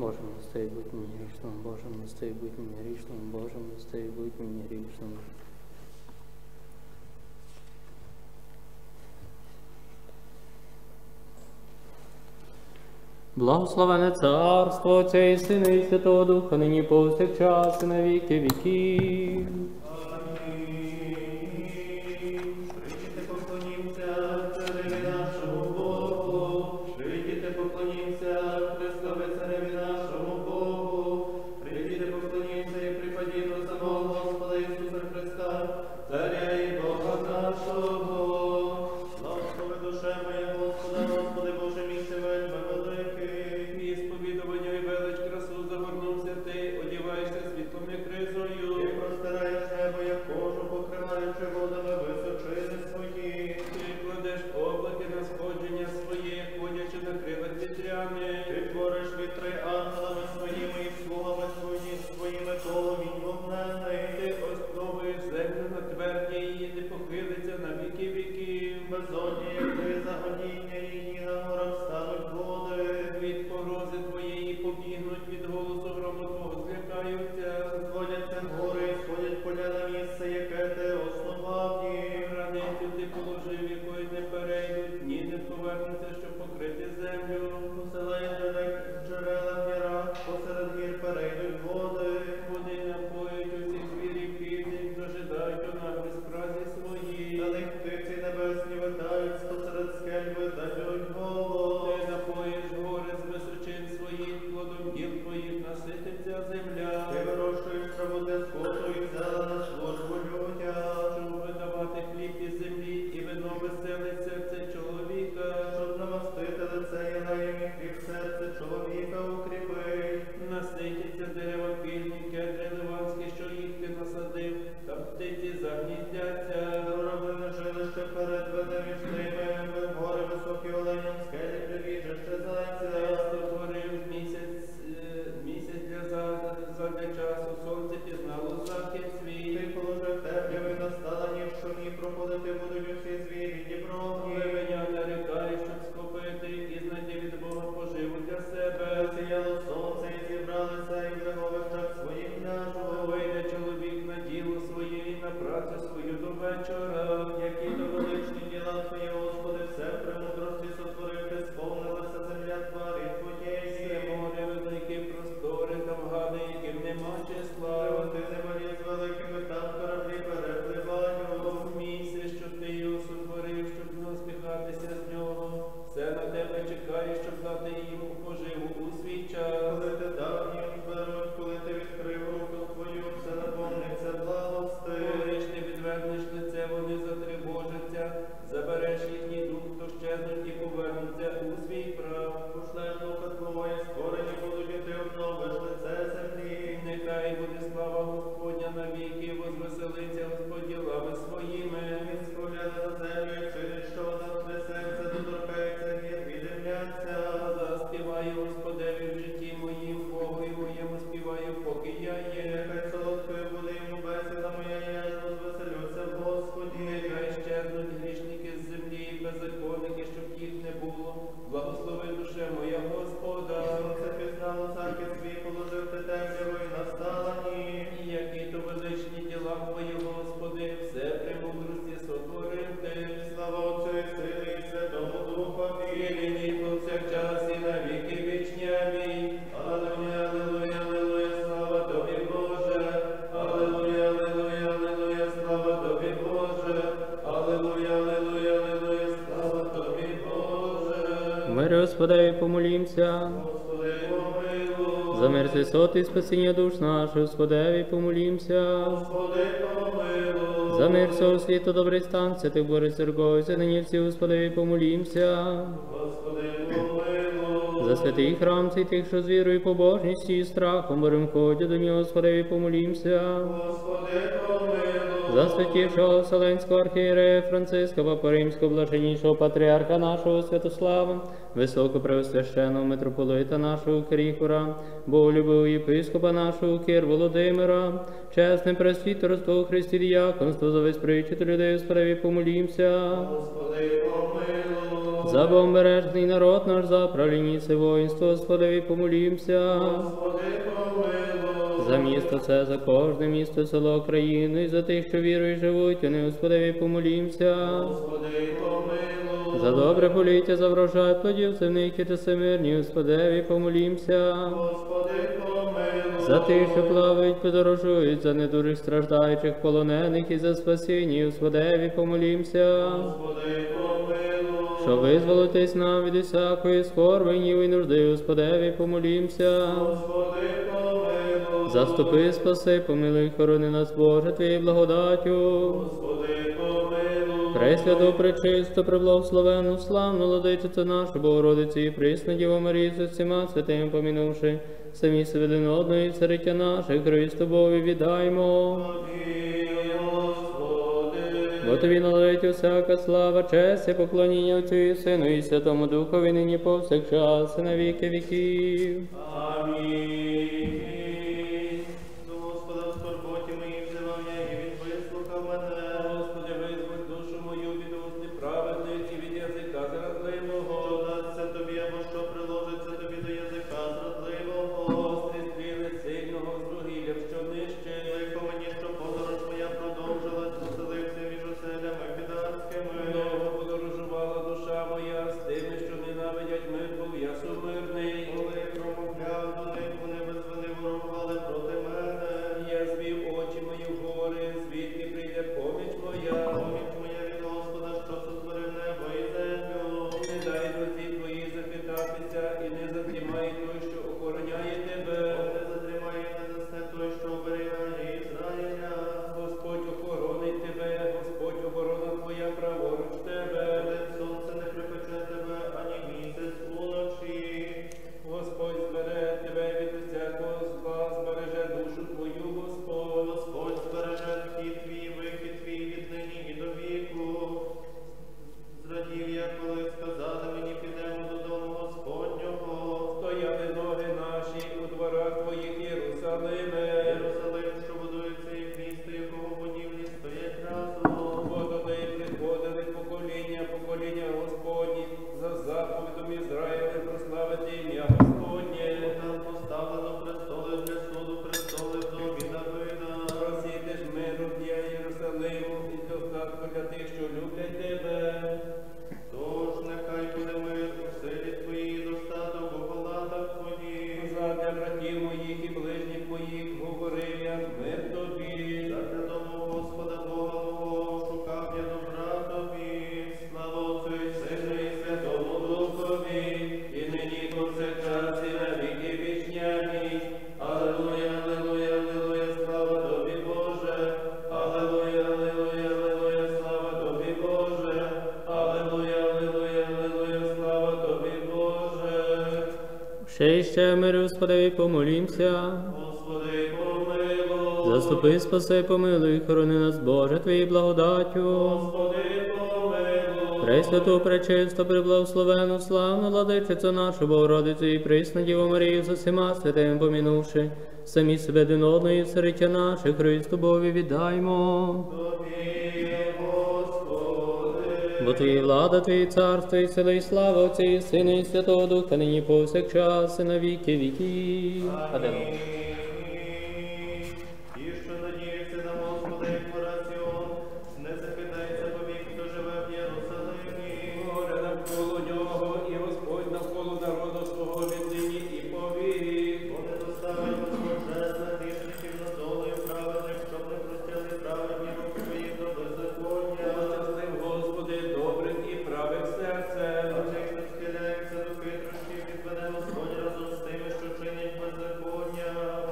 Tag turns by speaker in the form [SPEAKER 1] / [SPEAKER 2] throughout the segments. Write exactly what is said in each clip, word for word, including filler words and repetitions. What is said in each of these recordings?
[SPEAKER 1] Боже, милостивий будь мені грішним, Боже, милостивий будь мені грішним, Боже, милостивий будь мені грішним. Благословене царство Отця і Сина і Святого Духа, нині повсякчас і на віки віків. Господи, помолімся. За мир святоти і спасіння душ наших, Господи, помолімся. За мир всього світу, добрий стан, святих Божих церков, нині всі, Господи, помолімся. За святий храм святих, що з вірою, побожністю і страхом Божим ходять до нього, Господи, помолімся. За святішого Вселенського архієрея Франциска, Папа Римського, блаженнішого патріарха нашого Святослава, високопреосвященого митрополита нашого Кріхора, боголюбивого єпископа нашого Кир Володимира, чесне пресвітерство у Христі діяконство, за весь причити людей, Господи, помолімся. За бомбережний народ наш, за правлінніце воїнство, Господеві помолімся. За місто це, за кожне місто, село, країну, і за тих, що вірують, живуть, вони, Господеві помолімся. За добре поліття, за врожай плодів земних і часи мирні, Господеві помолімся. За тих, що плавають, подорожують, за недужих страждаючих, полонених і за спасіння, Господеві помолімся. Що визволитись нам від усякої скорбинів і нужди, Господеві помолімся. Заступи, спаси, помилуй, хорони нас, Боже, Твоєю благодаттю. Пресвяту, пречисту, преблагословенну, славну владичицю нашу, Богородицю і присну Діву Марію з усіма святими помінувши, самі себе один одного і цариття наше, Христу Богу віддаймо. Бо Тобі належить усяка слава, честь і поклоніння Отцю і Сину і Святому Духові, нині повсякчас і на віки віків.
[SPEAKER 2] Амінь. До Господа в скорботі моїй взивав я, і Він вислухав мене. Господи, визволь душу мою від уст неправедних і від язика зрадливого. Що дасться Тобі, або що приложиться Тобі до язика зрадливого. Гострі стріли сильного з вугілля, що нижче. Лихо мені, що подорож моя продовжилась, поселився між оселями підарськими. Довго подорожувала душа моя з тими, що ненавидять мир, був я сумирний. Коли промовляв до них, вони без вини ворогували проти мене. Я звів очі мої в гори, звідки прийде поміч моя. Поміч моя від Господа, що сотворив небо і землю. Не дай руці твої захитатися, і не затримай той, що охороняє тебе. Не затримай і не засне той, що оберігає Ізраїля. Господь охоронить тебе, Господь оборона твоя праворуч тебе. Сонце не припече тебе, ані місяць уночі. Господь збере тебе від усякого зла, збереже душу твою, Господь. Господь збереже вхід твій, вихід твій від нині і до віку. Зрадів я, коли сказали мені, підемо додому Господнього. Стояли ноги наші у дворах твоїх, Єрусалиме. Єрусалим, що будується, як місто, якого будівлі стоять разом. Бо туди приходили покоління, покоління Господні, за заповідом Ізраїля прославити ім'я Господнє. Там поставлено престоли для суду, престоли в домі Давида. Просіти ж миру для Єрусалиму і достатку для тих, що люблять тебе. Тож нехай буде мир у силі твоїй, достаток у палатах твоїх. Задля братів моїх і ближніх моїх говорив я, мир тобі. Задля дому Господа Бога мого шукав я добра тобі. Слава Отцю і Сину і Святому Духові, і нині повсякчас і на віки вічні. Амінь. Алелуя, алелуя, алелуя, слава тобі, Боже. Алелуя, алелуя, алелуя, слава тобі, Боже. Алелуя, алелуя, алелуя, слава тобі, Боже.
[SPEAKER 1] Ще і ще мир, Господеві помолімся.
[SPEAKER 2] Господи, помилуй.
[SPEAKER 1] Заступи, спаси, помилуй, хорони нас, Боже, Твоєю благодаттю.
[SPEAKER 2] Господи, помилуй.
[SPEAKER 1] Пресвяту, пречисту, преблагословенну, славну владичицю нашу, Богородицю і присну Діву Марію з усіма святими помінувши, самі себе один одного і цариття наше, Христу Богу віддаймо.
[SPEAKER 2] Тобі, Господи.
[SPEAKER 1] Бо Твоя влада, Твоє царство і сила і слава Отця і Сина і Святого Духа, нині повсякчас і на віки віків. Амінь.
[SPEAKER 2] Ті, що надіються на Господа, як Сіон, не захитається повік, хто живе в Єрусалимі. Горе навколо нього, і Господь навколо народу свого віднині і повік. Вони доставить Господь жезла грішників над долею праведних, щоб не простяли праведні руки свої до беззаконня. Щаслив, Господи, добрих і правих серцем. А тих, що схиляються до хитрощів, відведе Господь разом з тими, що чинять беззаконня.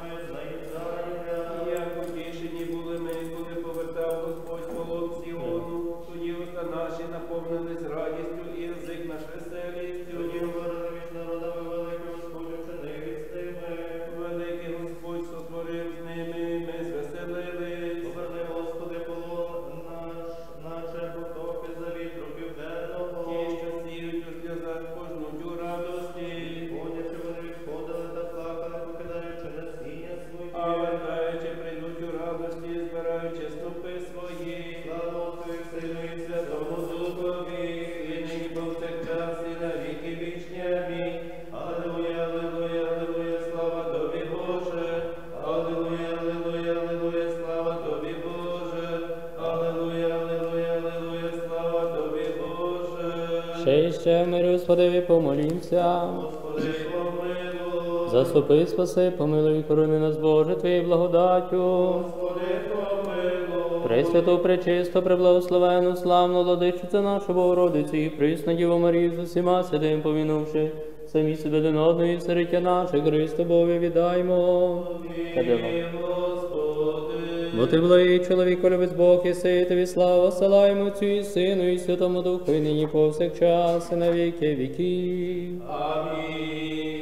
[SPEAKER 1] Ще й ще мирі, Господеві, помолімся.
[SPEAKER 2] Господи, помилуй.
[SPEAKER 1] Заступи, спаси, помилуй, корони нас, Боже, Твоєю благодаттю.
[SPEAKER 2] Господи, помилуй.
[SPEAKER 1] Пресвяту, пречисто, преблагословену, славну владичицю нашу Богородицю і присну Діву Марію з усіма святим помінувши, самі себе один одного і сердя наше, Христу Богу віддаймо.
[SPEAKER 2] Амінь, Господи.
[SPEAKER 1] Бо Ти благий чоловіко, любець Бог, і сей Тобі славу, осилаємо Отцю і Сину, і Святому Духу, і нині повсякчас, і на віки віків.
[SPEAKER 2] Амінь.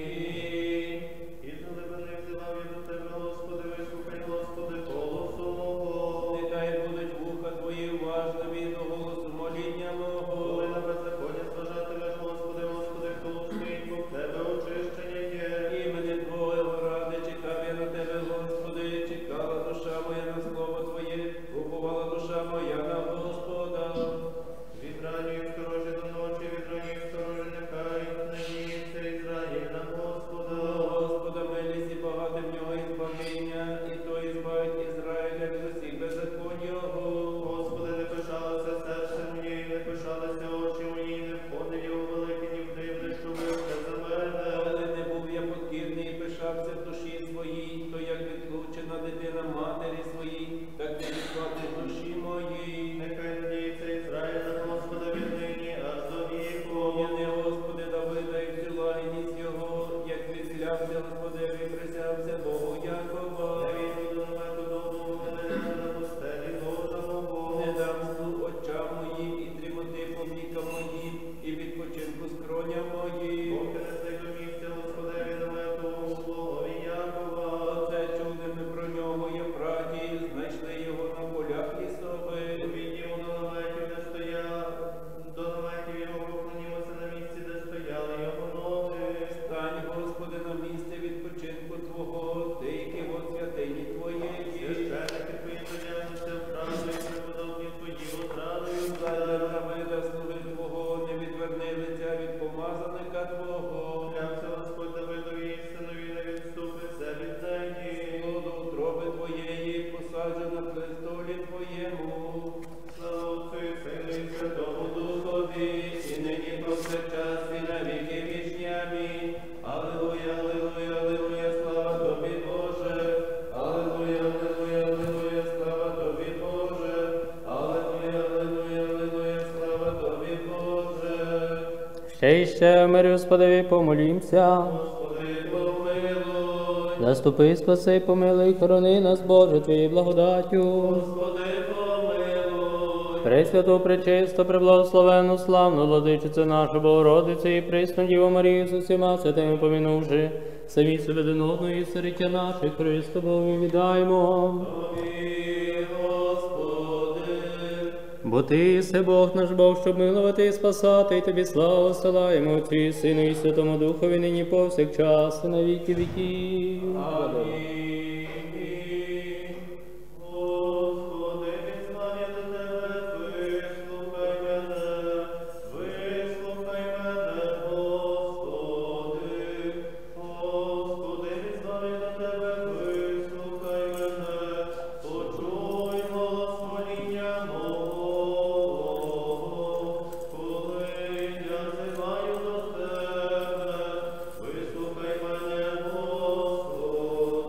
[SPEAKER 2] І залебених взивав я до Тебе, Господи, вислухай, Господи, голосу мого. Нехай будуть вуха Твої уважними до голосу моління мого. Коли на беззаконня страждатимеш, Господи, Господи, хто устить, бо в Тебе очищення є. Імені Твого ради чекав я на Тебе, Господи, чекала душа моя на слово Твоє, уповала душа моя на Господа. Від ранньої сторожі до ночі, від ранньої сторожі нехай не діється Ізраїль на Господа. Господа милість і багато в нього ізбавлення, і то ізбавить Ізраїля від усіх беззаконь його. Господи, не пишалося серце моє, і не пишалися очі мої, і не входив його великий ні в дивне, що вивче за мене. Але не був я покірний і пишався в душі своїй, то як відлучена дитина матері своїй, так не відклади душі моїй. Нехай надіється Ізраїль на Господа віднині аж до віку. Пом'яни, Господи, Давида і всю лагідність його, як відклявся Господеві, присявся Богу Якова. Не війду до намету дому, мене на пустелі Божа мого. Не дам сну очам моїм, і дрімоти повіка моїм, і відпочинку скроня моїм. Поки не знайду місця Господеві намету Богові Якова. Оце чули ми про нього, є праті, знайшли його на полях лісових. Він його до наметів, де стояв, до наметів його поклонімося на місці, де стояли його ноги. Стань, Господи, на місці відпочинку Твого, Ти, який во святині Твоєї. Священники Твої прийнялися в правду, і преподобні Твої отрадою. Задля Давида, слуги Твого, не відверни лиця від помазаника Твого. Клявся Господь Давидові і синові, не відступився від неї. Плоду утроби Твоєї, посаджу на престолі Твоєму. Слава Отцю і Сину і Святому Духові, і нині повсякчас, і на віки вічні. Амінь. Алілуя, алілуя, алілуя, слава Тобі, Боже. Алілуя, алілуя, алілуя, слава Тобі, Боже. Алілуя, алілуя, алілуя, слава Тобі, Боже.
[SPEAKER 1] Ще й ще мирі, Господеві, помолімся.
[SPEAKER 2] Господи, помилуй.
[SPEAKER 1] Заступи, спаси, помилуй, хорони нас, Боже, Твоєю благодаттю.
[SPEAKER 2] Господи, помилуй.
[SPEAKER 1] Пресвяту, пречисто, преблагословену, славну владичицю нашу Богородицю і присну Діву Марію з усіма святими помінувши, самі себе один одного і сердя наших, Христу Богу віддаймо.
[SPEAKER 2] Тобі, Господи.
[SPEAKER 1] Бо Ти єси Бог наш Бог, щоб милувати і спасати, і Тобі славу стилаємо Отцю і Сину і Святому Духові, нині повсякчас, і на віки віків.
[SPEAKER 2] Амінь. Господи, відзвав я до Тебе, вислухай мене, вислухай мене, Господи. Господи, відзвав я до Тебе, вислухай мене, почуй голос моління мого. Коли я взиваю до Тебе, вислухай мене, Господи.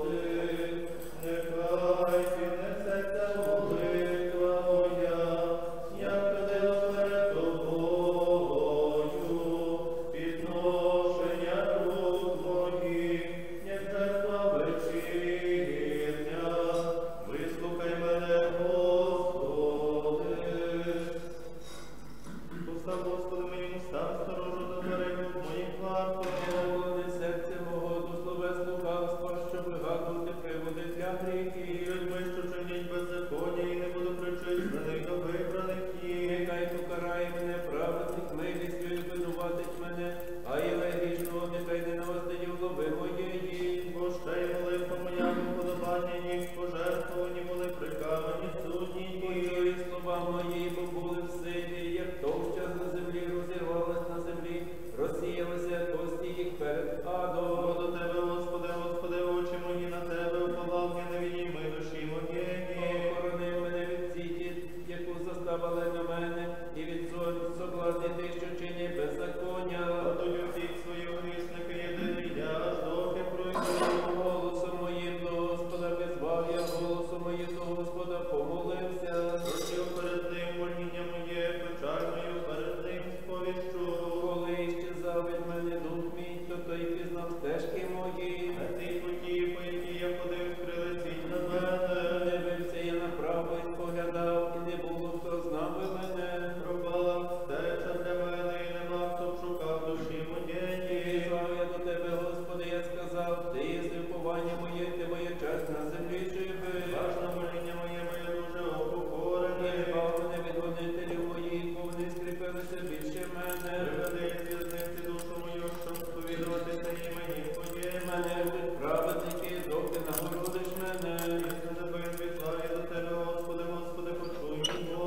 [SPEAKER 2] споглядав, і не було хто знав би мене.
[SPEAKER 3] Пропала втеча для мене, і нема хто б шукав душі моєї.
[SPEAKER 2] І звав я до тебе, Господи, я сказав, ти єси уповання моє, ти моя честь на землі живи.
[SPEAKER 3] Важне моління моє, моє дуже опокорене.
[SPEAKER 2] І збав мене від гонителів моїх, бо вони скріпилися більше мене.
[SPEAKER 3] Приведи із в'язниці душу мою, щоб сповідуватися імені Твоєму.
[SPEAKER 2] Мене від праведники, доки нагородиш мене.
[SPEAKER 3] І за тебе відвітла, і до тебе, Господи, Господи, почуй мій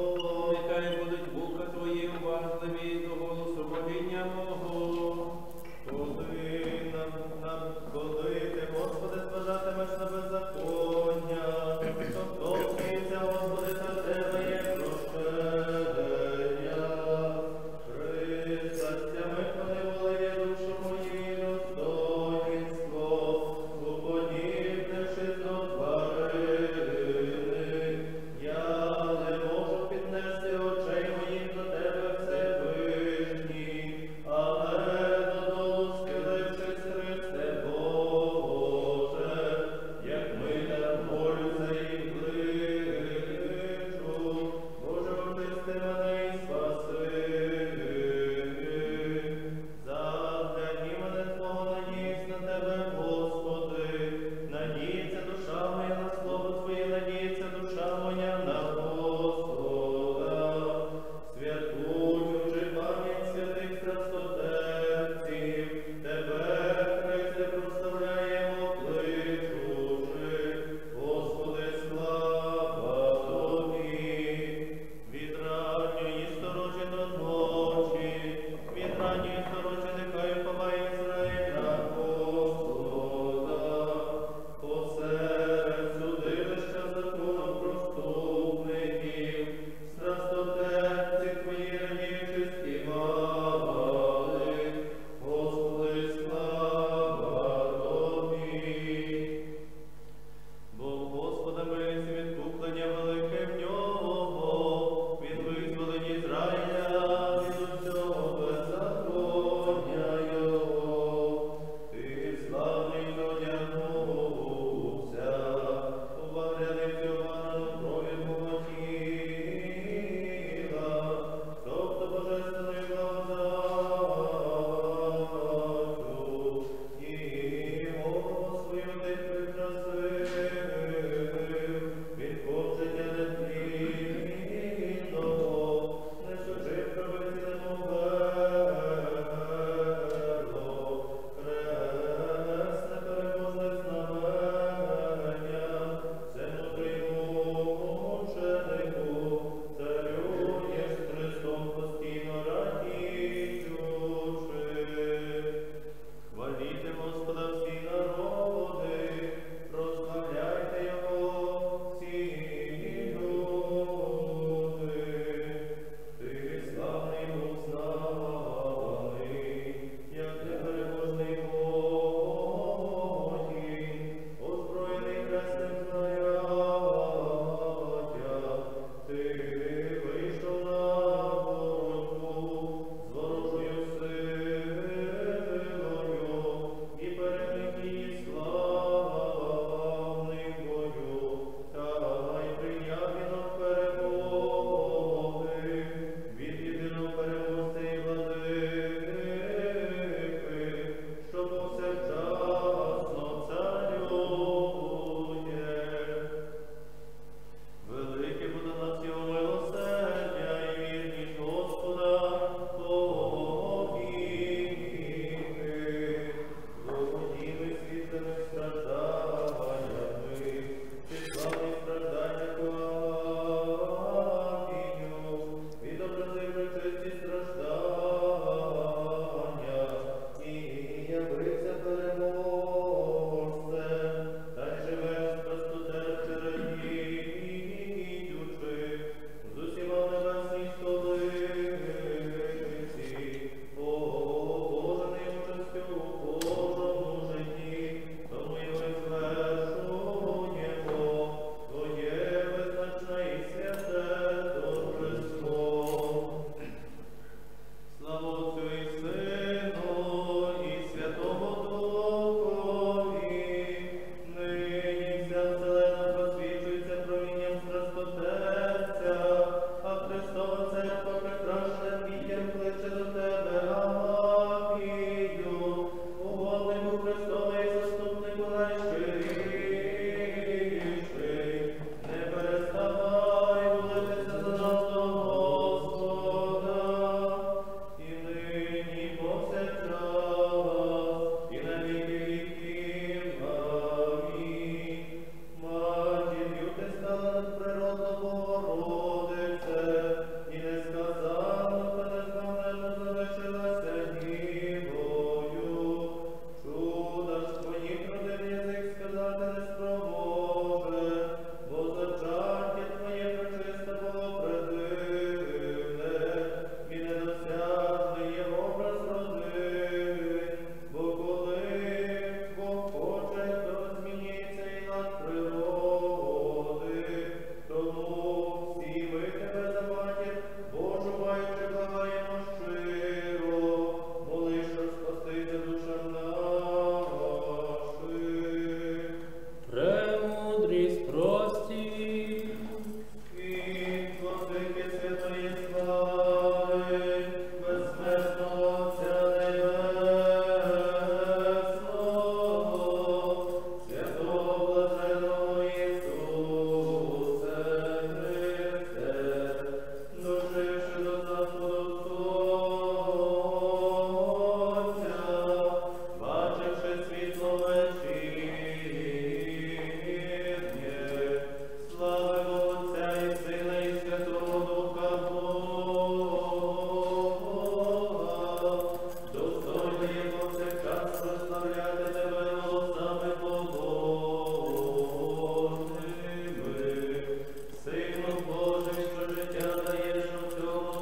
[SPEAKER 3] Боже, що життя даєш у цьому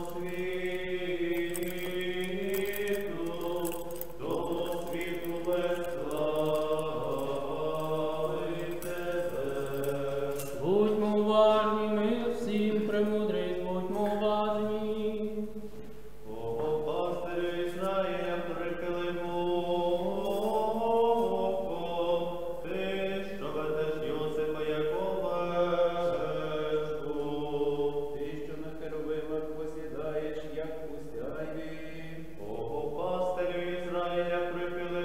[SPEAKER 3] світу, тому світу без слави Тебе.
[SPEAKER 1] Будьмо уважні, ми всім премудрість, будьмо уважні.
[SPEAKER 3] О, пастирю Ізраїля, прихили око, ти, що ведеш Йосипа як овечку.
[SPEAKER 2] Ти, що на херовимах посідаєш, як у сяйві.
[SPEAKER 3] О, пастирю Ізраїля, прихили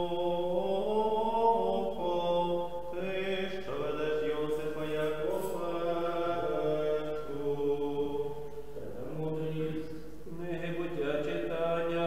[SPEAKER 3] око, ти, що ведеш Йосипа як овечку.
[SPEAKER 1] Премудрість.
[SPEAKER 2] Книги буття читання.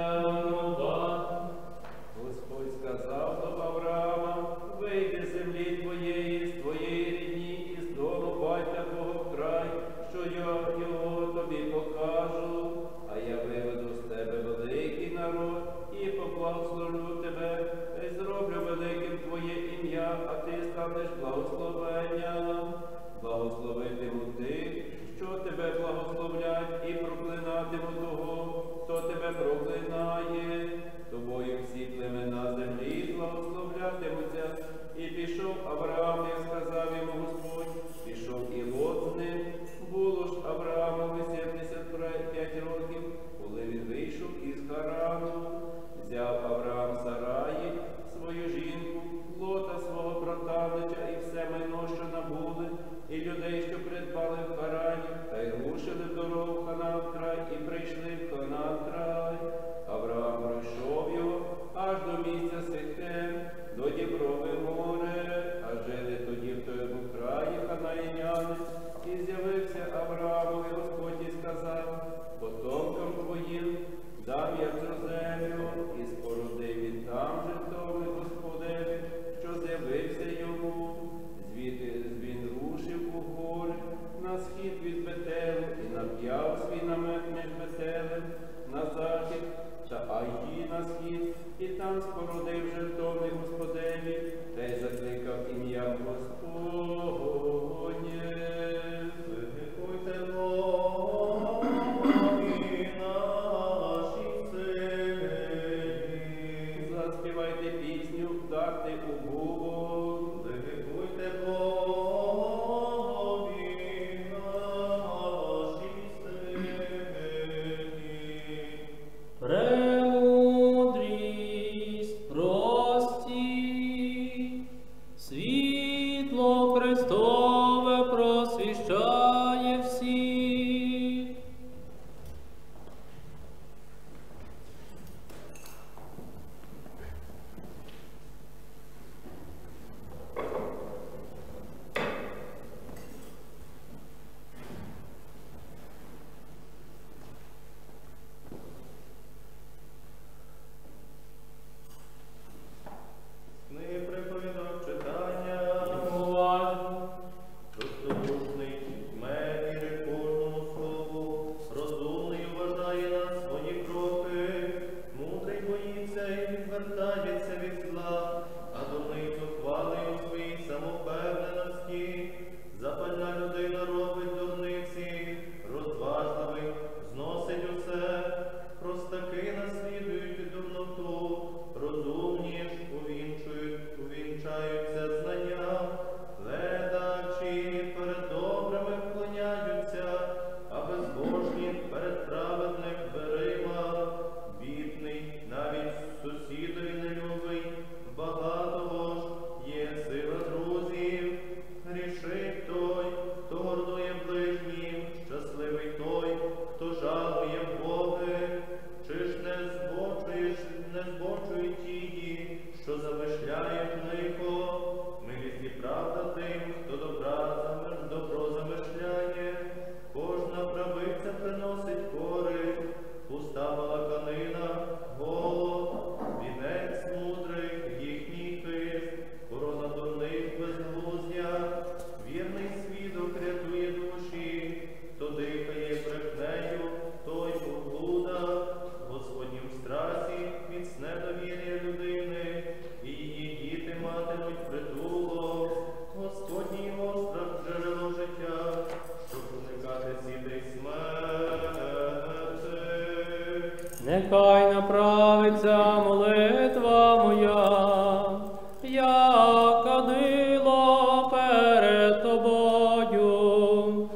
[SPEAKER 2] Господь сказав до Авраама: вийди з землі твоєї, з твоєї рідні, і з дому батька твого в край, що я його тобі покажу. А я виведу з тебе великий народ і поблагословлю тебе, та й зроблю великим твоє ім'я, а ти станеш благословенням. Благословитиму тих, що тебе благословлять, і проклинатиму того, хто тебе проклинає. Тобою всі племена землі благословлятимуться. І пішов Авраам, як сказав йому Господь, пішов і Лот з ним. Було ж Авраамові сімдесят п'ять років, коли він вийшов із Харану. Взяв Авраам Сараї, свою жінку, Лота свого братанича і все майно, що набули, і людей, що придбали в Харані, та й рушили в дорогу в Ханаан край, і прийшли в Ханаан край. Авраам пройшов його аж до місця Сихем, до Діброви море, а жили тоді в тому краї ханаїняни. І з'явився Авраамові Господь і сказав: потомкам твоїм дам я цю землю, і спорудив він там жертовник Господеві, що з'явився йому. Звідти він рушив у гори на схід від Бетелу і нап'яв свій намет між Бетелем
[SPEAKER 1] Нехай направиться молитва моя, як кадило перед тобою,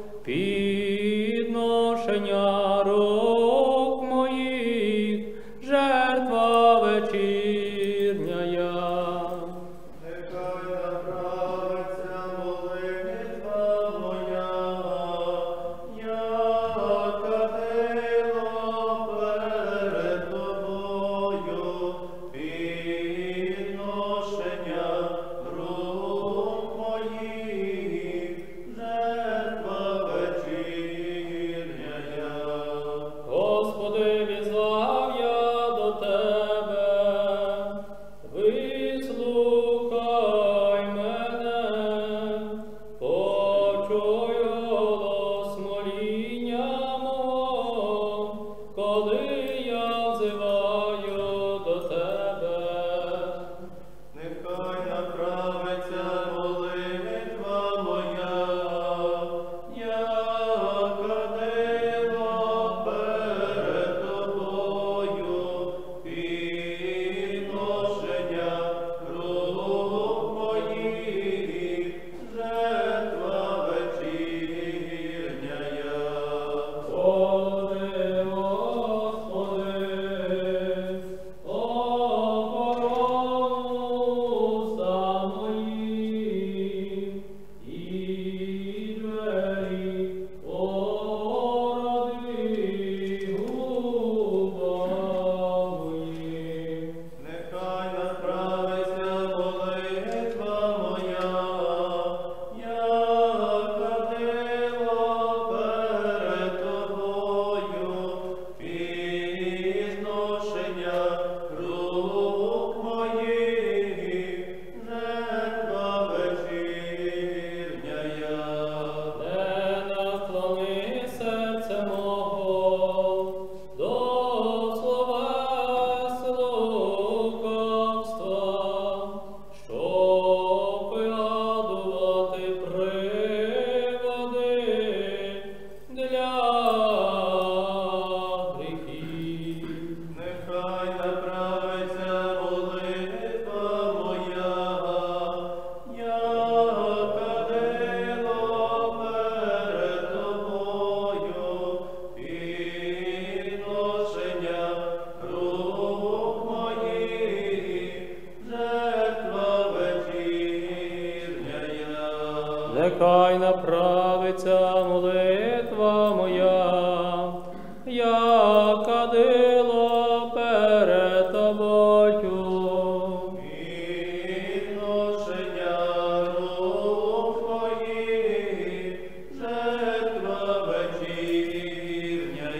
[SPEAKER 1] підношення рук моїх, жертва вечірня.
[SPEAKER 3] Нехай направиться молитва моя, як кадило перед тобою, підношення рук моїх, жертва вечірня.
[SPEAKER 1] Господи, візвав я до Тебе, вислухай мене, почуй голос моління мого, коли я взиваю до Тебе.
[SPEAKER 3] Нехай направиться молитва моя, як кадило перед тобою, підношення рук моїх, жертва вечірня.
[SPEAKER 1] Господи, Господи, охорону уста мої, і двері породи губам моїм.
[SPEAKER 3] Нехай направиться молитва моя, як кадило перед тобою, підношення рук моїх, жертва вечірня.
[SPEAKER 1] Не наклони серце мого до словес лукавства, щоб вигадувати приводи для гріхів.
[SPEAKER 3] Нехай направиться молитва моя, як кадило перед тобою, підношення рук моїх, жертва вечірня.
[SPEAKER 1] Нехай направиться молитва моя, як кадило перед тобою.
[SPEAKER 3] Підношення рук моїх, жертва вечірня.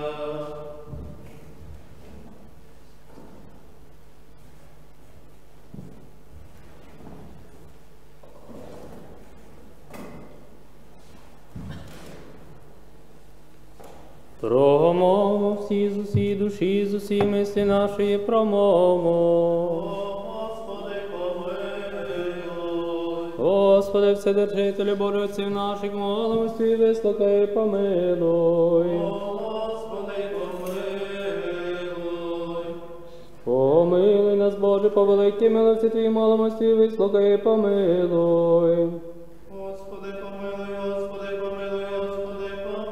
[SPEAKER 1] Промовмо всі з усій душі, з усі мислі нашої промовмо.
[SPEAKER 3] Господи, помилуй.
[SPEAKER 1] Господи, Вседержителю Божий отців наших, молимості і вислухай, помилуй.
[SPEAKER 3] Господи, помилуй.
[SPEAKER 1] Помилуй нас, Боже, по великій милості Твоїй, молимості і вислухай, помилуй.
[SPEAKER 3] Господи, помилуй, Господи, помилуй, Господи,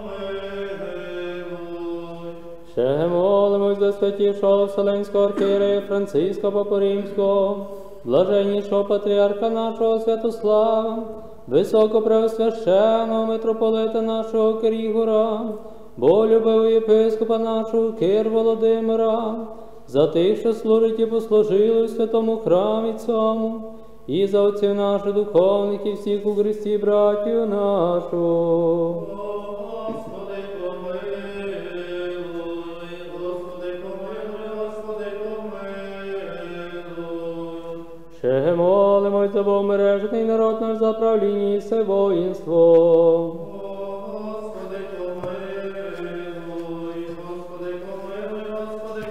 [SPEAKER 3] помилуй.
[SPEAKER 1] Ще молимось за святішого Вселенського архієрея Франциска Папу Римського, блаженнішого патріарха нашого Святослава, високопреосвященого митрополита нашого Кирігора, болюбивого єпископа нашого Кир Володимира, за тих, що служить і послужили в святому храмі цьому, і за отців наших духовних і всіх у Христі братів нашу.
[SPEAKER 3] Господи, помилуй, Господи, помилуй, Господи, помилуй.
[SPEAKER 1] Ще молимось за богомережний народ наш, за правління і все воїнство.
[SPEAKER 3] Господи, помилуй, Господи, помилуй, Господи,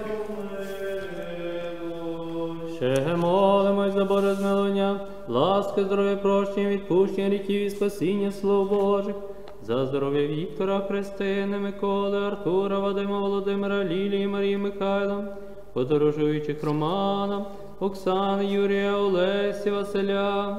[SPEAKER 3] помилуй.
[SPEAKER 1] Ще молимось за Боже змилування, ласки, здоров'я, прощення, відпущення гріхів і спасіння слов Божих, За здоров'я Віктора, Христини, Миколи, Артура, Вадима, Володимира, Лілії, Марії, Михайла, подорожуючих Романа, Оксани, Юрія, Олесі, Василя,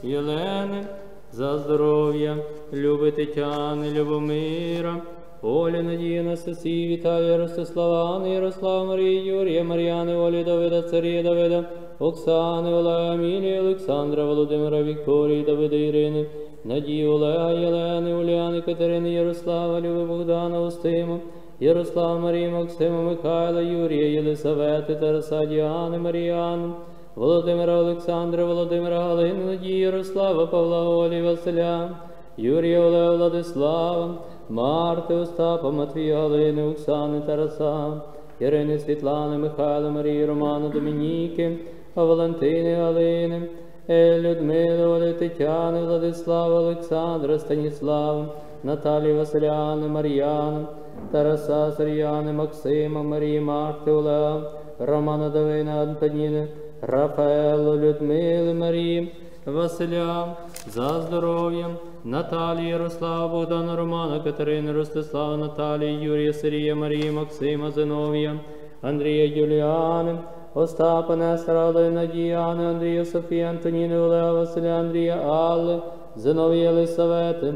[SPEAKER 1] Єлени, за здоров'я Люби, Тетяни, Любомира, Олі, Надії, Анастасії, Віталія, Ростислава, Анни, Ярослава, Марії, Юрія, Мар'яни, Олі, Давида, Царії, Давида, Оксани, Олега, Амілії, Олександра, Володимира, Вікторії, Давида, Ірини, Надії, Олега, Єлени, Уляни, Катерини, Ярослава, Люби, Богдана, Устима, Ярослава, Марії, Максима, Михайла, Юрія, Єлисавети, Тараса, Діани, Маріяну, Володимира, Олександра, Володимира, Галини, Надії, Ярослава, Павла, Олі, Василя, Юрія, Олега, Владислава, Марти, Остапа, Матвія, Галини, Оксани, Тараса, Ірини, Світлани, Михайла, Марії, Романа, Домініки, Валентини, Галини, Людмили, Олі, Тетяни, Владислава, Олександра, Станіслава, Наталії, Василяни, Мар'яни, Тараса, Сар'яни, Максима, Марії, Марти, Олега, Романа, Давина, Антоніни, Рафаелу, Людмили, Марії, Василя, за здоров'ям Наталії, Ярослава, Богдана, Романа, Катерини, Ростислава, Наталії, Юрія, Сирія, Марії, Максима, Зиновія, Андрія, Юліани, Остапа, Нестора, Олени, Діяни, Андрія, Софії, Антоніни, Олега, Василя, Андрія, Алли, Зиновія, Єлисавети,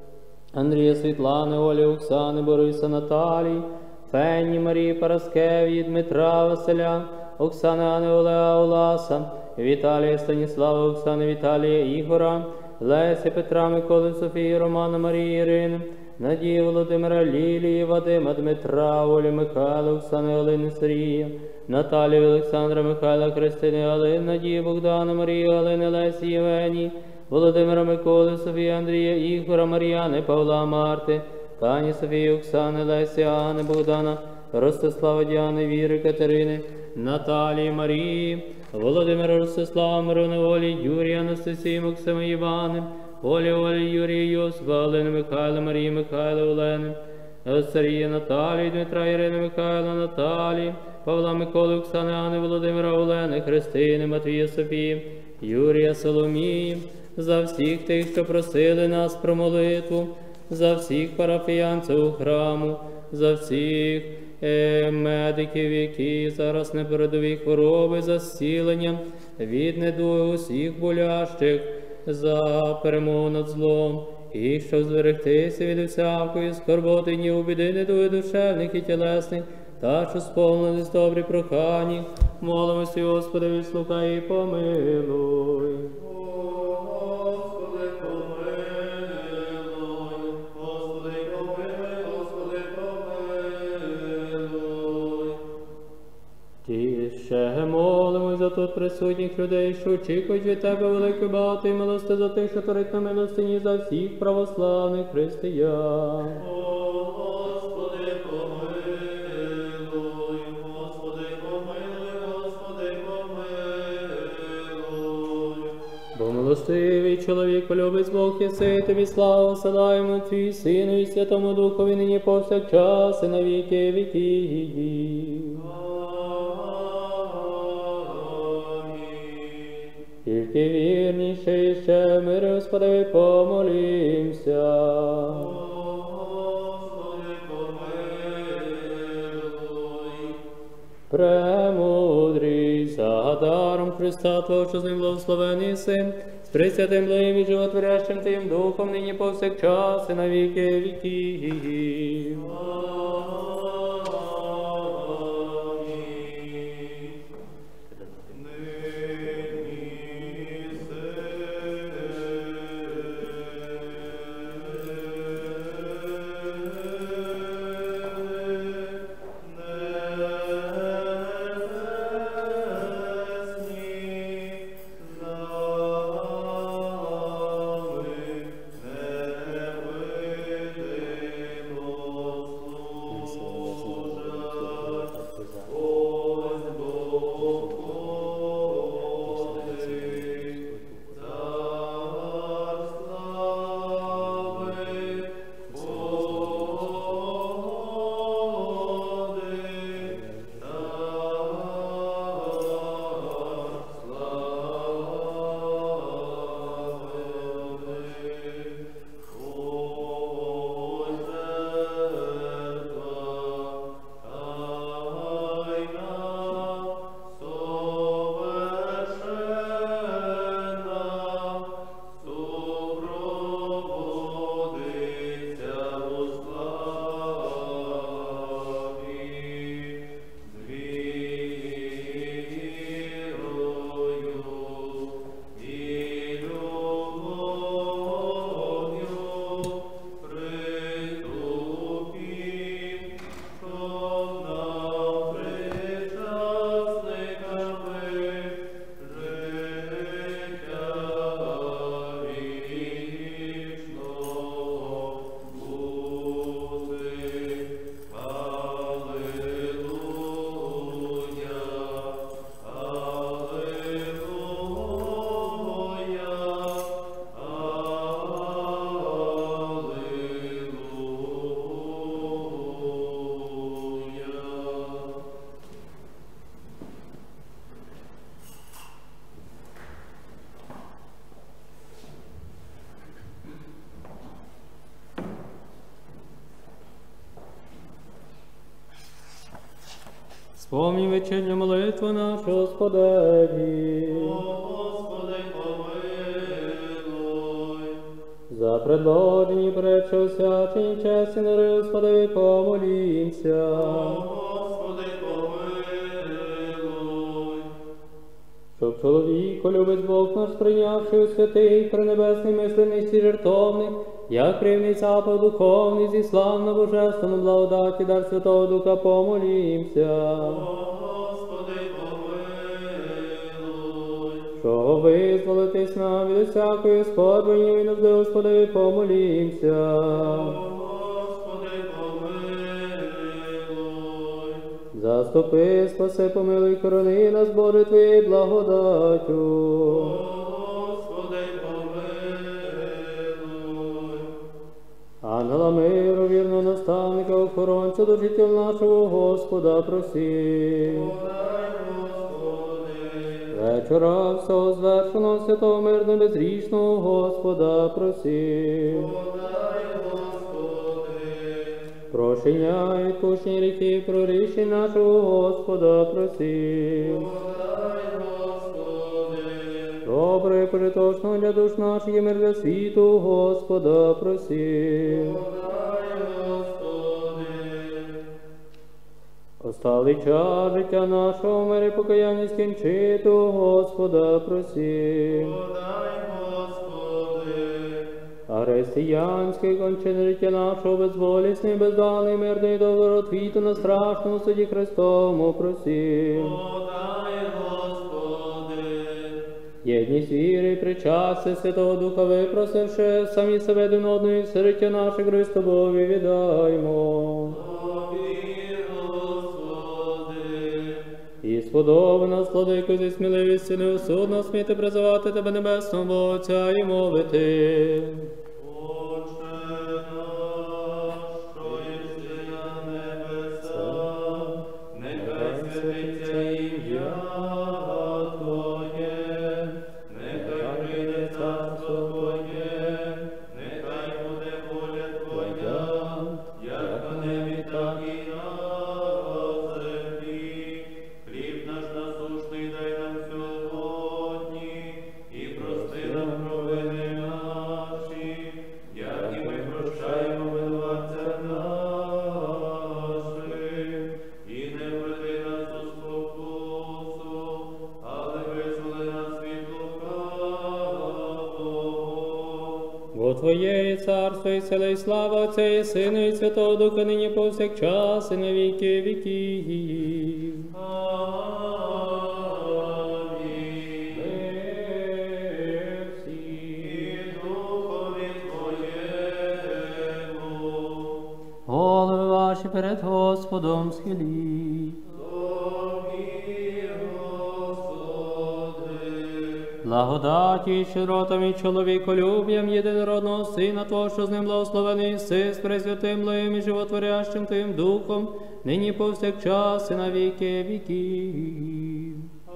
[SPEAKER 1] Андрія, Світлани, Олі, Оксани, Бориса, Наталії, Фенні, Марії, Параскевії, Дмитра, Василя, Оксани, Ани, Олега, Оласа, Віталія, Станіслава, Оксани, Віталія, Ігора, Лесі, Петра, Миколи, Софії, Романа, Марії, Ірини, Надії, Володимира, Лілії, Вадима, Дмитра, Олі, Михайла, Оксани, Олени, Сергія, Наталії, Олександра, Михайла, Христини, Галини, Надії, Богдана, Марії, Галини, Лесі, Євгенії, Володимира, Миколи, Софії, Андрія, Ігора, Мар'яни, Павла, Марти, Тані, Софії, Оксани, Лесі, Ани, Богдана, Ростислава, Діани, Віри, Катерини, Наталії, Марії, Володимира, Ростислава, Мирони, Олі, Юрія, Анастасії, Максима, Івани, Олі, Олі, Юрія, Йосипа, Галини, Михайла, Марії, Михайла, Олени, Сарії, Наталії, Дмитра, Ірини, Михайла, Наталії, Павла, Миколи, Оксани, Ани, Володимира, Олени, Христини, Матвія, Софії, Юрія, Соломії, за всіх тих, що просили нас про молитву, за всіх парафіянців у храму, за всіх е, медиків, які зараз на передовій хвороби, за зцілення від недуги усіх болящих, за перемогу над злом, і щоб зберегтися від всякої скорботи, ні біди, недуги душевних і тілесних, та що сповнились добрі прохання, молимося, Господи, вислухай і помилуй.
[SPEAKER 3] Господи, помилуй, Господи, помилуй, Господи, помилуй.
[SPEAKER 1] Ті ще молимось за тут присутніх людей, що очікують від Тебе великої багатої милости, за тих, що творить на милостині, за всіх православних християн.
[SPEAKER 3] Господи, помилуй, Господи, помилуй, Господи, помилуй.
[SPEAKER 1] Бо милостивий чоловік, полюбець Бог єси, Тобі славу силаємо Твій Сину і Святому Духові, нині повсякчас і на віки віків. Тільки вірніше і ще мири, Господи, помолімся.
[SPEAKER 3] Господи, помилуй.
[SPEAKER 1] Премудрий, за даром Христа Твого, що з ним благословений Син, з присвятим благим і животворящим Твоїм Духом, нині повсякчас і на віки віків.
[SPEAKER 3] Невидимо.
[SPEAKER 1] Вспомні вечірню молитву нашу, Господеві.
[SPEAKER 2] Господи, помилуй.
[SPEAKER 1] За предложені пречосвячені чесні дари, Господеві, помолімся.
[SPEAKER 2] Господи, помилуй.
[SPEAKER 1] Щоб чоловіко любить Бог наш, прийнявши у святий, пренебесний мислений сі жертовник, як рівний запах духовний, зі славно божественну благодаті, дар Святого Духа, помолімся.
[SPEAKER 2] Господи, помилуй.
[SPEAKER 1] Щоб визволитись нам від всякої скорбені і нужди, Господи, помолімся.
[SPEAKER 2] Господи, помилуй.
[SPEAKER 1] Заступи, спаси, помилуй, корони нас, Боже, Твоєю благодаттю.
[SPEAKER 2] Господи, помилуй.
[SPEAKER 1] Ангела миру, вірного наставника, охоронця до життя нашого Господа, просі.
[SPEAKER 2] Подай, Господи.
[SPEAKER 1] Вечора всього звершеного, святого, мирно, безгрішного Господа, просі.
[SPEAKER 2] Подай, Господи.
[SPEAKER 1] Прощення і відпущення гріхів, прорішень нашого Господа, просі.
[SPEAKER 2] Подай, Господи.
[SPEAKER 1] Добре, пожиточного для душ наших і мир для світу, Господа, просі.
[SPEAKER 2] Подай, Господи.
[SPEAKER 1] Осталий час життя нашого, мир і покаяння скінчити, Господа, просі.
[SPEAKER 2] Подай, Господи.
[SPEAKER 1] А християнське кончини життя нашого, безболісний, безданий, мирний, добротвіту на страшному суді Христовому, просі.
[SPEAKER 2] Подай, Господи.
[SPEAKER 1] Єдність віри, причастя Святого Духа випросивши, самі себе один одного і все життя наше Христові віддаймо.
[SPEAKER 2] Тобі, Господи.
[SPEAKER 1] І сподобано, владико, зі сміливістю неосудно сміти призивати Тебе, Небесного Отця, і мовити.
[SPEAKER 2] Отче наш, що єси на небесах, нехай святиться ім'я Твоє, нехай прийде царство Твоє, нехай буде воля Твоя, як на небі, так і на землі. Хліб наш насущний дай нам сьогодні, і прости нам провини наші, як і ми прощаємо винуватцям нашим. І не введи нас у спокусу, але визволи нас від лукавого.
[SPEAKER 1] Бо Твоє і царство, і сила, і слава Отця, і Сина, і Святого Духа, нині повсякчас, і на віки віків.
[SPEAKER 2] Амінь. І Духові Твоєму.
[SPEAKER 1] Голови ваші перед Господом схиліть.
[SPEAKER 2] Тобі, Господи.
[SPEAKER 1] Благодаті, щедротами, чоловіколюб'ям єдинородного Сина Твого, що з ним благословений си, з пресвятим Благим і животворящим Твоїм Духом, нині повсякчас і на віки віків.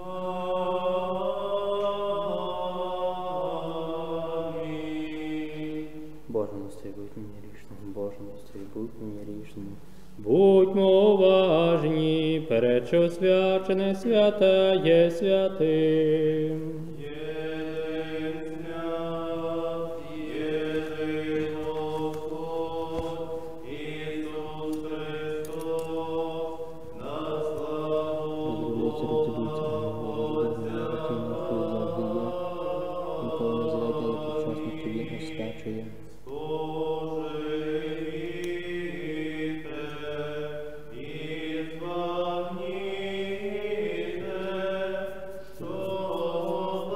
[SPEAKER 2] Амінь.
[SPEAKER 1] Боже милостивий, будь мені рішним, Боже милостивий, будь мені рішним. Будьмо уважні, перед що освячене святе є святим.
[SPEAKER 2] Єдин свят, єдин Господь, Ісус Христос, на славу Отця
[SPEAKER 1] освячує.
[SPEAKER 2] Споживіте і збагніте, що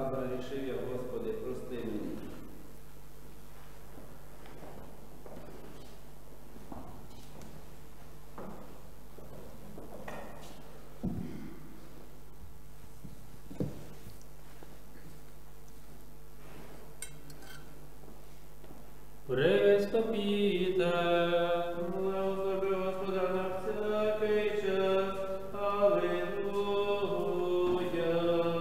[SPEAKER 4] грішив я, Господи, прости мені.
[SPEAKER 1] Приступіте.
[SPEAKER 2] Благослови Господа на всякий час. Алілуя.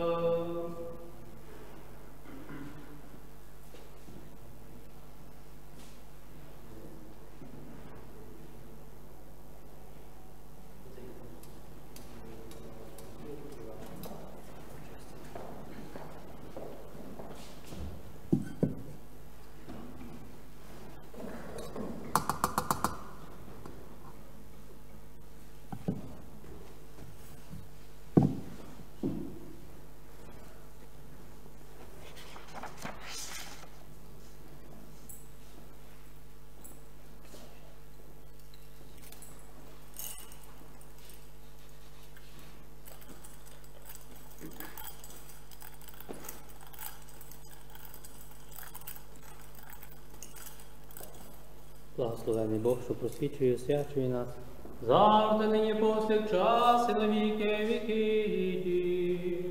[SPEAKER 1] Благословений Бог, що просвічує і освячує нас. Завжди, нині, повсякчас і на віки віків.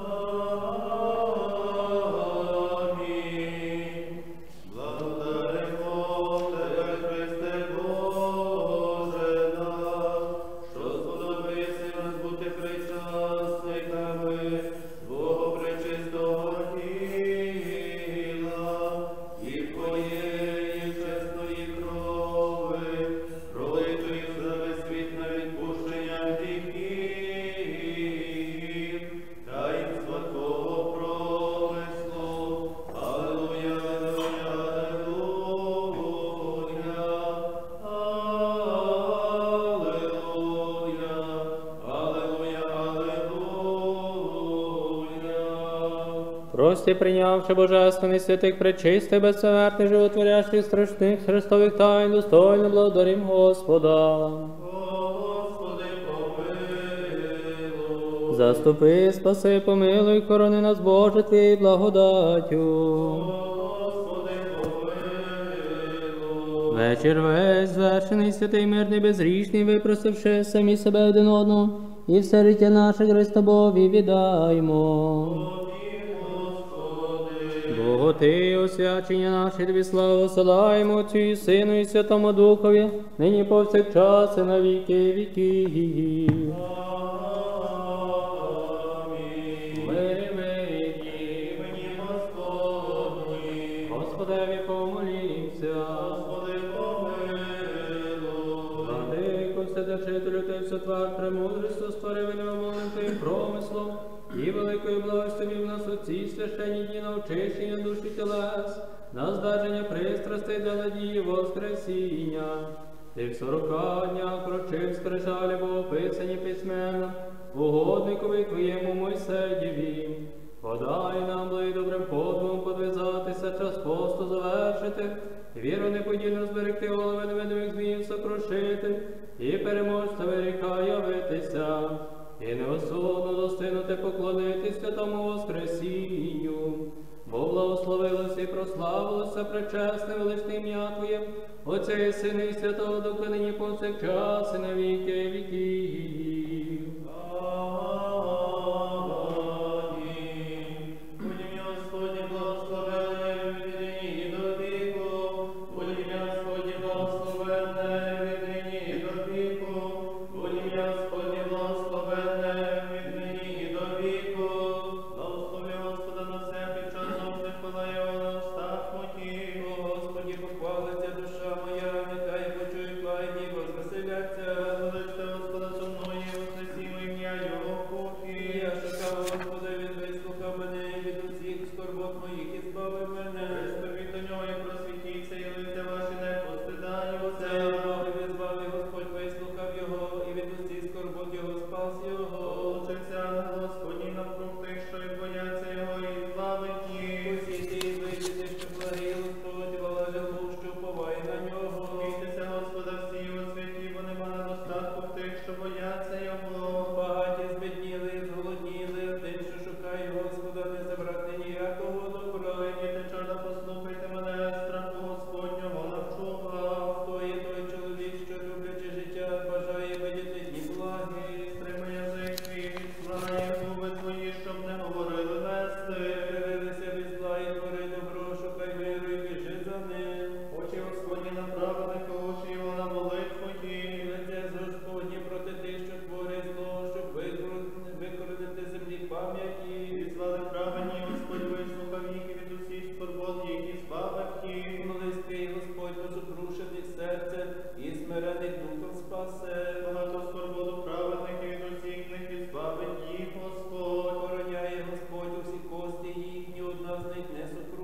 [SPEAKER 3] Амінь. Благодаримо Тебе, Христе Боже наш, що сподобаєшся нас бути причасниками Твого пречистого тіла і Твоєї чесної крови, пролитої за весь світ на відпущення гріхів, таїнства Твого промислу. Алілуя, алілуя, алілуя, алілуя, алілуя.
[SPEAKER 1] Прості, прийнявши божественний святих, пречистих, безсмертних, животворящих, страшних Христових тайн, достойно благодарим Господа.
[SPEAKER 3] Господи, помилуй.
[SPEAKER 1] Заступи, спаси, помилуй, корони нас, Боже, Твоєю благодаттю.
[SPEAKER 3] Господи, помилуй.
[SPEAKER 1] Вечір весь звершений, святий, мирний, безгрішний, випросивши самі себе один одного, і все життя наше Христа Бові віддаймо. Богу Ти, освячення наше, Тобі славу посилаємо, Отцю і Сину, і Святому Духові, нині повсякчас і на віки віків.
[SPEAKER 3] Амінь.
[SPEAKER 1] Мири, мирі,
[SPEAKER 3] Імені Господні,
[SPEAKER 1] Господеві помолімся.
[SPEAKER 3] Господи, помилуй.
[SPEAKER 1] Владико, вседержителю, Ти все твар, премудрістю створив і неумовним Твоїм промислом, і великою благостю в нас у ці священні дні на очищення душі тілес, на здержання пристрастей до надії воскресіння. Ти в сорока днях крочив скрижалі богописані письмена, угодникові Твоєму Мойсеєві. Подай нам, благий добрим подвигом подвизатися, час посту завершити, віру неподільно зберегти, голови невидимих зміїв сокрушити, і переможця виріка явитися. І неосудно достигнути поклонитись Святому Воскресінню, бо благословилося і прославилося пречесне величне ім'я Твоє, Отця і Сина і Святого Духа, нині повсякчас і на віки віків.
[SPEAKER 3] Амінь. Будь ім'я Господнє благословенне від нині і до віку. Будь ім'я Господнє благословенне від нині і до віку. Будь ім'я Господнє благословенне від нині і до віку. Благослови Господа на все під час завжди хвалає на устах моїх.
[SPEAKER 4] Господі, похвалиться душа моя, нехай почують лайні, возвеселяться.
[SPEAKER 3] Величте Господа со мною.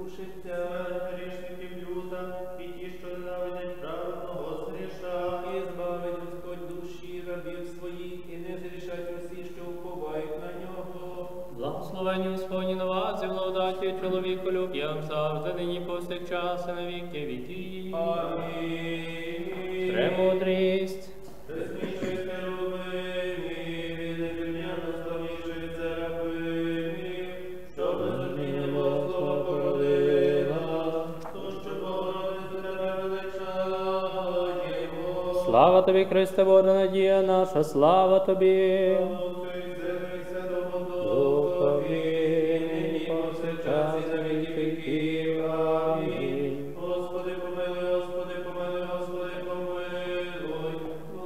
[SPEAKER 4] зрушиться.
[SPEAKER 2] Грішників люта, і ті, що ненавидять праведного, згрішать.
[SPEAKER 4] І збавить Господь душі рабів своїх, і не зрішать усі, що уповають на нього.
[SPEAKER 1] Благословені Господні на вас, і благодаті чоловіку люб'ям, завжди, нині, повсякчас, і на віки віків.
[SPEAKER 2] Амінь.
[SPEAKER 1] Премудрість.
[SPEAKER 2] Безмішуй херувимі, невільняно славніший серафимі, що безодмінне Богослова породила, то, що Богородицю тебе величаємо.
[SPEAKER 1] Слава тобі, Христе, Боже, надія наша, слава тобі.
[SPEAKER 2] Отцю і Сину і Святому Духові, нині повсякчас і на віки віків. Амінь. Господи, помилуй, Господи, помилуй, Господи, помилуй,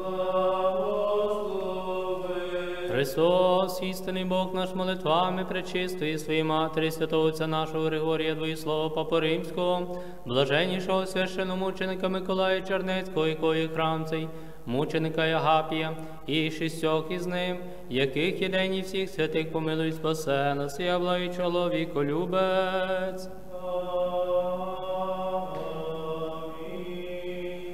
[SPEAKER 2] благослови.
[SPEAKER 1] Христос, істинний Бог наш, молитвами пречистої своєї Матері, святого Отця нашого Григорія, Двоєслова, Папи Римського, блаженнішого священномученика Миколая Charnetського, якої храм цей, мученика Агапія, і шістьох із ним, яких єдині всіх святих помилуй, спасе нас, і благий чоловіколюбець.
[SPEAKER 2] Амінь.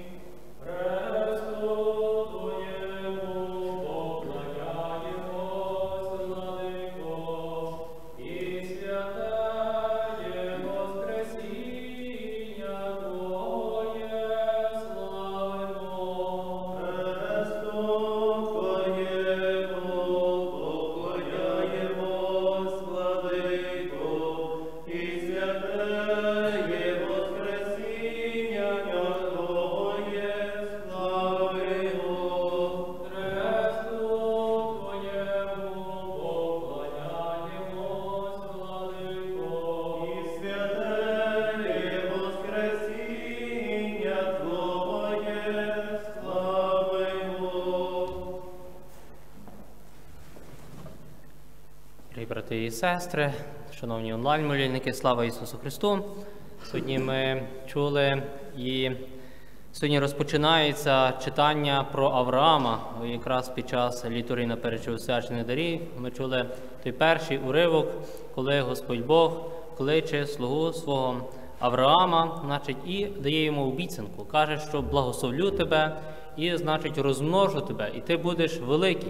[SPEAKER 1] Брати і сестри, шановні онлайн-молільники, слава Ісусу Христу! Сьогодні ми чули і сьогодні розпочинається читання про Авраама. Якраз під час літургії на передчеосвячених дарів ми чули той перший уривок, коли Господь Бог кличе слугу свого Авраама, значить, і дає йому обіцянку. Каже, що благословлю тебе і, значить, розмножу тебе, і ти будеш великий.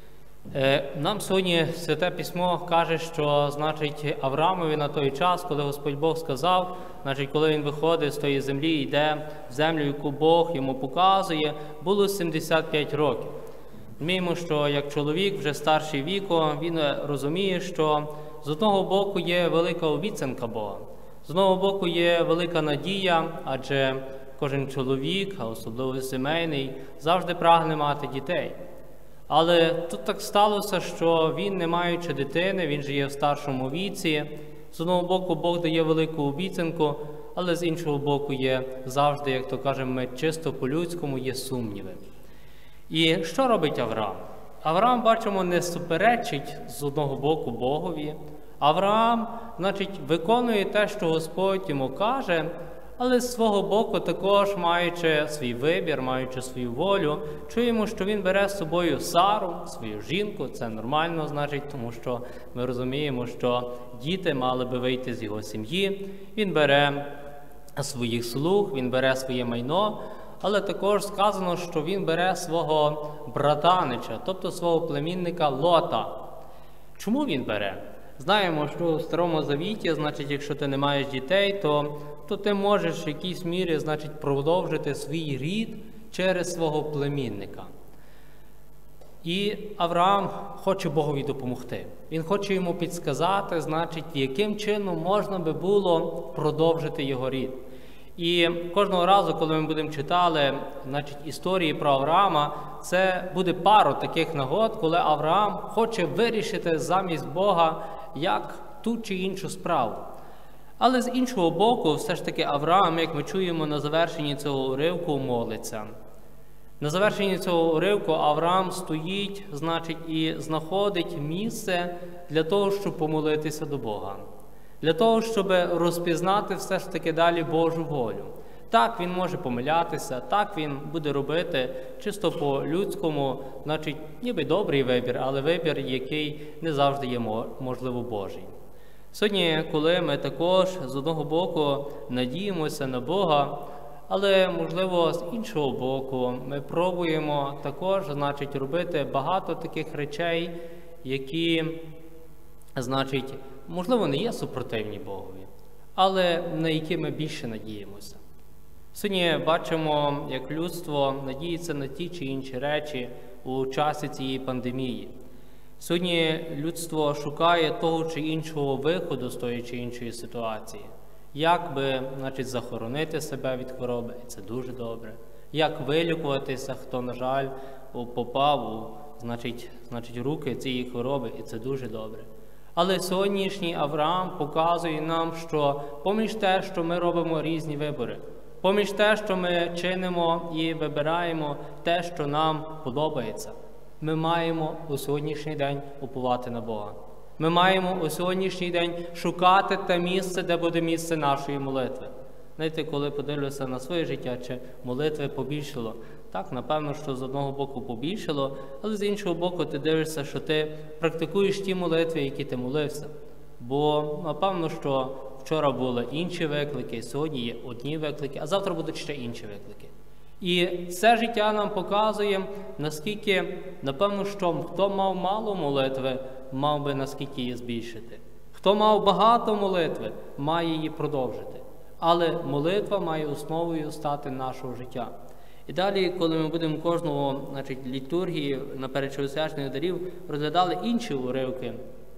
[SPEAKER 1] Нам сьогодні Святе Письмо каже, що, значить, Авраамові на той час, коли Господь Бог сказав, значить, коли він виходить з тої землі і йде в землю, яку Бог йому показує, було сімдесят п'ять років. Розуміємо, що як чоловік вже старший віком, він розуміє, що з одного боку є велика обіцянка Бога, з одного боку є велика надія, адже кожен чоловік, а особливо сімейний, завжди прагне мати дітей. Але тут так сталося, що він, не маючи дитини, він же є в старшому віці. З одного боку, Бог дає велику обіцянку, але з іншого боку є завжди, як то кажемо ми, чисто по-людському, є сумніви. І що робить Авраам? Авраам, бачимо, не суперечить з одного боку Богові. Авраам, значить, виконує те, що Господь йому каже, але з свого боку також, маючи свій вибір, маючи свою волю, чуємо, що він бере з собою Сару, свою жінку. Це нормально, значить, тому що ми розуміємо, що діти мали би вийти з його сім'ї. Він бере своїх слуг, він бере своє майно, але також сказано, що він бере свого братанича, тобто свого племінника Лота. Чому він бере? Знаємо, що в Старому Завіті, значить, якщо ти не маєш дітей, то, то ти можеш в якійсь мірі, значить, продовжити свій рід через свого племінника. І Авраам хоче Богові допомогти. Він хоче йому підсказати, значить, яким чином можна би було продовжити його рід. І кожного разу, коли ми будемо читати, значить, історії про Авраама, це буде пару таких нагод, коли Авраам хоче вирішити замість Бога як ту чи іншу справу. Але з іншого боку, все ж таки Авраам, як ми чуємо на завершенні цього уривку, молиться. На завершенні цього уривку Авраам стоїть, значить, і знаходить місце для того, щоб помолитися до Бога. Для того, щоб розпізнати все ж таки далі Божу волю. Так, він може помилятися, так він буде робити чисто по-людському, значить, ніби добрий вибір, але вибір, який не завжди є, можливо, Божий. Сьогодні, коли ми також з одного боку надіємося на Бога, але, можливо, з іншого боку, ми пробуємо також, значить, робити багато таких речей, які, значить, можливо, не є супротивні Богові, але на які ми більше надіємося. Сьогодні бачимо, як людство надіється на ті чи інші речі у часі цієї пандемії. Сьогодні людство шукає того чи іншого виходу з тої чи іншої ситуації. Як би, значить, захоронити себе від хвороби, і це дуже добре. Як вилікуватися, хто, на жаль, попав у, значить, значить, руки цієї хвороби, і це дуже добре. Але сьогоднішній Авраам показує нам, що поміж те, що ми робимо різні вибори, поміж те, що ми чинимо і вибираємо те, що нам подобається, ми маємо у сьогоднішній день уповати на Бога. Ми маємо у сьогоднішній день шукати те місце, де буде місце нашої молитви. Знаєте, коли подивлюся на своє життя, чи молитви побільшало, так, напевно, що з одного боку побільшало, але з іншого боку ти дивишся, що ти практикуєш ті молитви, які ти молився. Бо, напевно, що вчора були інші виклики, сьогодні є одні виклики, а завтра будуть ще інші виклики. І це життя нам показує, наскільки, напевно, що хто мав мало молитви, мав би наскільки її збільшити. Хто мав багато молитви, має її продовжити. Але молитва має основою стати нашого життя. І далі, коли ми будемо кожного, значить, літургії на передчерговосвячених дарів розглядали інші уривки,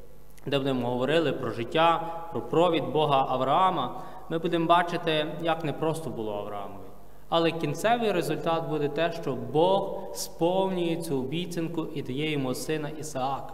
[SPEAKER 1] де будемо говорили про життя, про провід Бога Авраама, ми будемо бачити, як не просто було Авраамові. Але кінцевий результат буде те, що Бог сповнює цю обіцянку і дає йому сина Ісаака.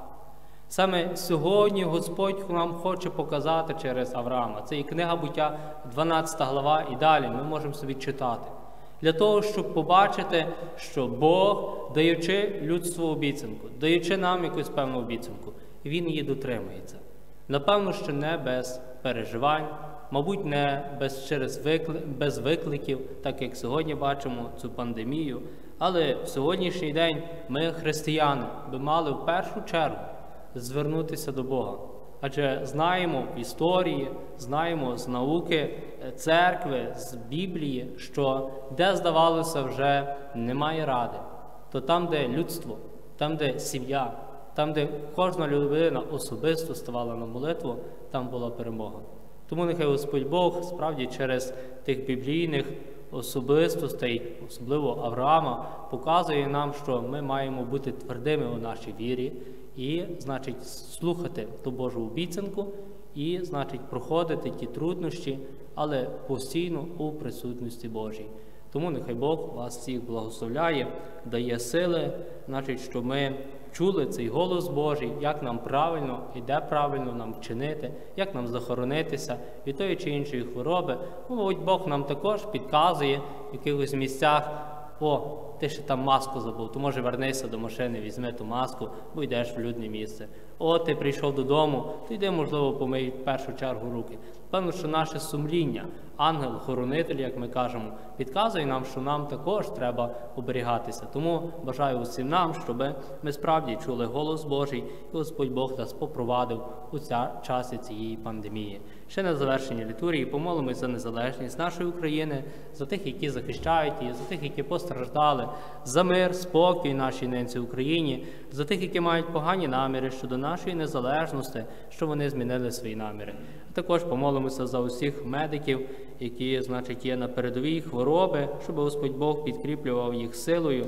[SPEAKER 1] Саме сьогодні Господь нам хоче показати через Авраама. Це і книга Буття, дванадцята глава, і далі ми можемо собі читати. Для того, щоб побачити, що Бог, даючи людству обіцянку, даючи нам якусь певну обіцянку, Він її дотримується. Напевно, що не без переживань, мабуть, не без, через викли... без викликів, так як сьогодні бачимо цю пандемію, але в сьогоднішній день ми, християни, би мали в першу чергу звернутися до Бога. Адже знаємо в історії, знаємо з науки церкви, з Біблії, що де, здавалося, вже немає ради, то там, де людство, там, де сім'я, там, де кожна людина особисто ставала на молитву, там була перемога. Тому нехай Господь Бог справді через тих біблійних особистостей, особливо Авраама, показує нам, що ми маємо бути твердими у нашій вірі і, значить, слухати ту Божу обіцянку і, значить, проходити ті труднощі, але постійно у присутності Божій. Тому нехай Бог вас всіх благословляє, дає сили, значить, щоб ми чули цей голос Божий, як нам правильно і де правильно нам чинити, як нам захоронитися від тої чи іншої хвороби. Ну, мабуть, Бог нам також підказує в якихось місцях: о, ти ще там маску забув, то може вернися до машини, візьми ту маску, бо йдеш в людне місце. О, ти прийшов додому, то йди, можливо, помий в першу чергу руки. Певно, що наше сумління, ангел-хоронитель, як ми кажемо, підказує нам, що нам також треба оберігатися. Тому бажаю усім нам, щоб ми справді чули голос Божий, і Господь Бог нас попровадив у часі цієї пандемії. Ще на завершення літургії помолимось за незалежність нашої України, за тих, які захищають її, за тих, які постраждали, за мир, спокій нашій ненці Україні, за тих, які мають погані наміри щодо нашої незалежності, що вони змінили свої наміри. Також помолимося за усіх медиків, які, значить, є на передовій хвороби, щоб Господь Бог підкріплював їх силою,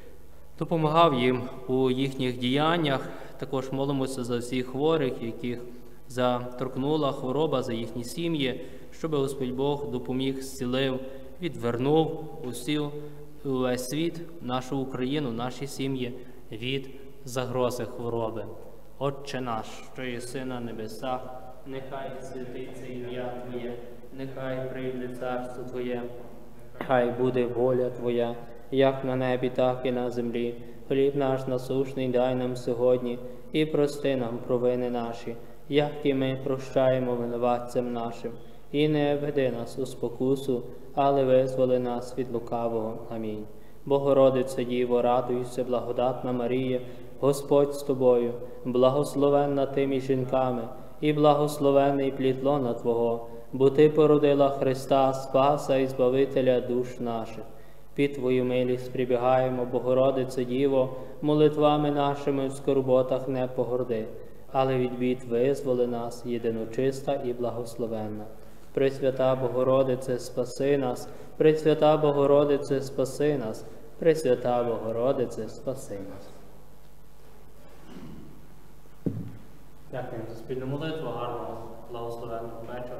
[SPEAKER 1] допомагав їм у їхніх діяннях. Також молимося за всіх хворих, яких заторкнула хвороба, за їхні сім'ї, щоб Господь Бог допоміг, зцілив, відвернув усю увесь світ, нашу Україну, наші сім'ї від загрози хвороби. Отче наш, що єси на небесах, нехай святиться ім'я Твоє, нехай прийде царство Твоє, хай буде воля Твоя, як на небі, так і на землі. Хліб наш насущний дай нам сьогодні, і прости нам провини наші, як і ми прощаємо винуватцям нашим. І не веди нас у спокусу, але визволи нас від лукавого. Амінь. Богородице Діво, радуйся, благодатна Марія, Господь з тобою, благословенна ти між жінками, і благословений плід лона Твого, бо Ти породила Христа, Спаса і Збавителя душ наших. Під Твою милість прибігаємо, Богородице Діво, молитвами нашими в скорботах не погорди, але від бід визволи нас, єдиночиста і благословенна. Пресвята Богородице, спаси нас, Пресвята Богородице, спаси нас, Пресвята Богородице, спаси нас. Дякуємо за спільну молитву, гарного, благословенного вечора.